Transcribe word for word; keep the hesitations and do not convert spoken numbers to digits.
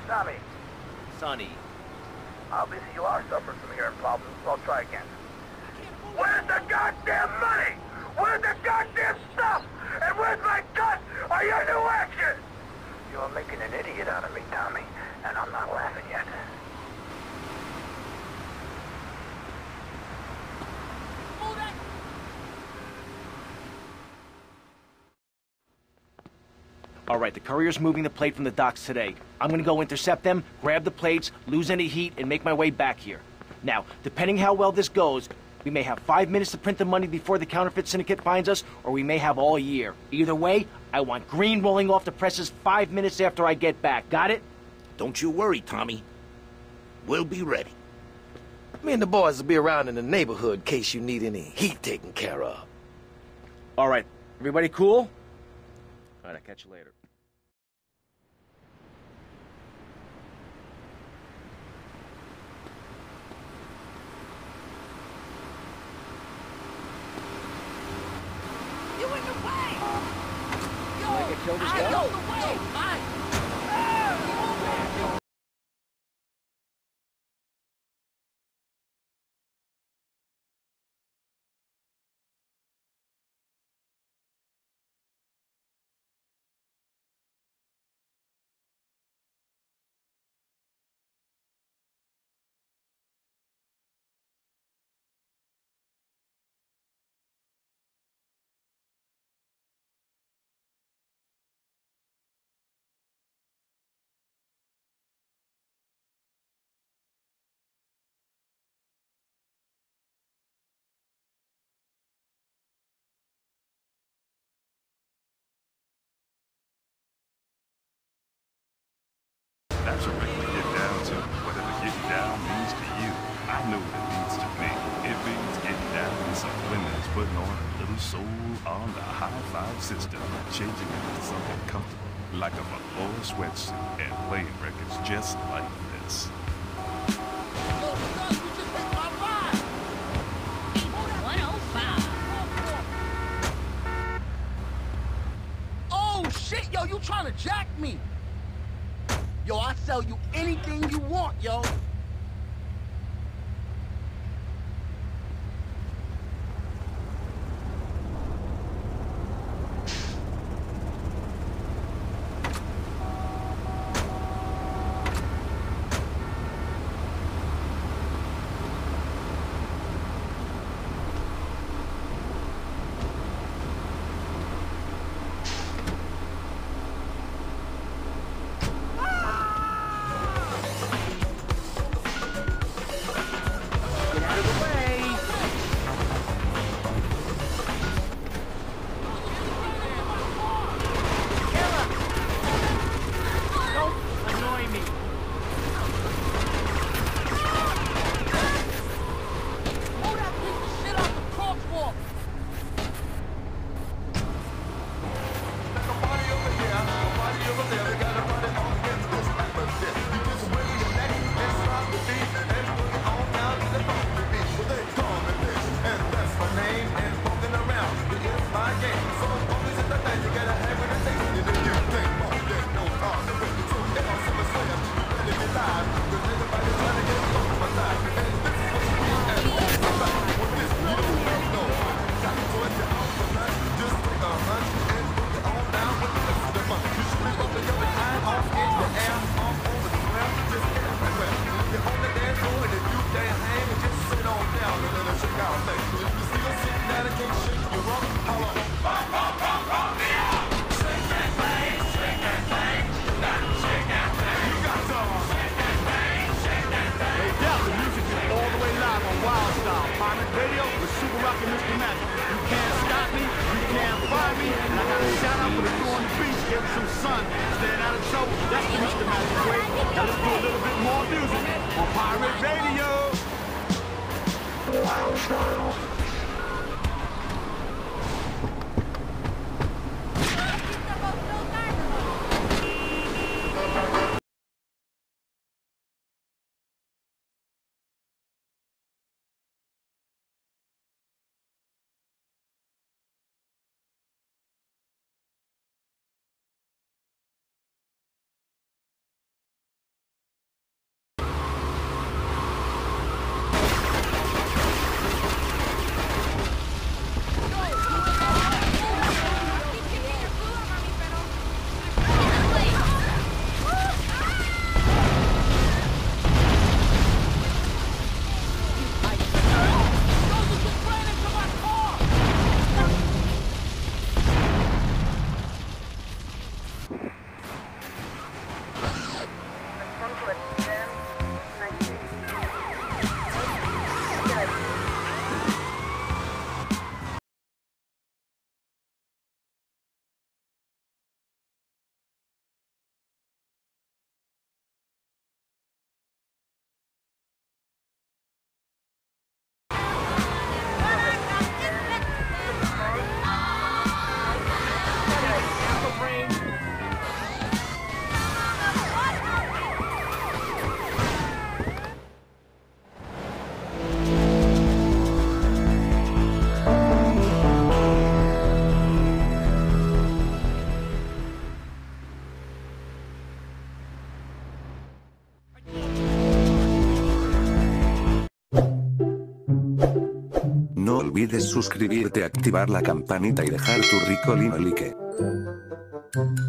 Tommy, Sonny. obviously you are suffering from hearing problems, so I'll try again. Where's the goddamn money? Where's the goddamn stuff? And where's my gun? Are you new action? You're making an idiot out of me, Tommy, and I'm not laughing yet. All right, the courier's moving the plate from the docks today. I'm gonna go intercept them, grab the plates, lose any heat, and make my way back here. Now, depending how well this goes, we may have five minutes to print the money before the counterfeit syndicate finds us, or we may have all year. Either way, I want green rolling off the presses five minutes after I get back. Got it? Don't you worry, Tommy. We'll be ready. Me and the boys will be around in the neighborhood in case you need any heat taken care of. All right, everybody cool? All right, I'll catch you later. You in the way! Yo, Wanna get killed as I well? know the way! Mike! That's what we get down to. Whatever getting down means to you, I know what it means to me. It means getting down with some women's putting on a little soul on the high five system, changing it into something comfortable, like a velour sweatsuit, and playing records just like this. Yo, son, you just hit my ride! one oh five. Oh, shit, yo, you trying to jack me? Yo, I sell you anything you want, yo. No olvides suscribirte, activar la campanita y dejar tu rico like.